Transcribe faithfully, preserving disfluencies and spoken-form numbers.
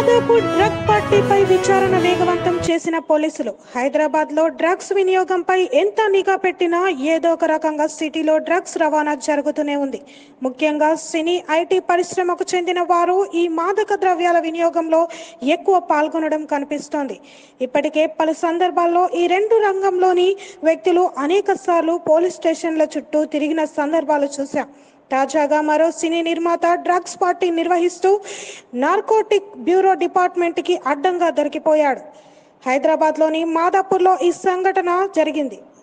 Madhapur drug పార్టీపై విచారణ వేగవంతం చేసిన పోలీసులు. హైదరాబాద్ లో డ్రగ్స్ వినియోగంపై ఎంత నిఘా పెట్టినా ఏదో ఒక రకంగా సిటీలో డ్రగ్స్ రవాణా జరుగుతూనే ఉంది. ముఖ్యంగా సినీ ఐటీ పరిశ్రమకు చెందిన వారు ఈ మాదక ద్రవ్యాల వినియోగంలో ఎక్కువ పాల్గొనడం కనిపిస్తోంది. ఇప్పటికే పలు సందర్భాల్లో ఈ రెండు రంగంలోని వ్యక్తులు అనేక సార్లు పోలీస్ స్టేషన్ల చుట్టూ తిరిగిన సందర్భాలు చూశాం. తాజాగా మరో సినీ నిర్మాత డ్రగ్స్ పార్టీ నిర్వహిస్తూ నార్కోటిక్ బ్యూరో డిపార్ట్మెంట్కి అడ్డంగా దొరికిపోయాడు. హైదరాబాద్లోని మాదాపూర్లో ఈ సంఘటన జరిగింది.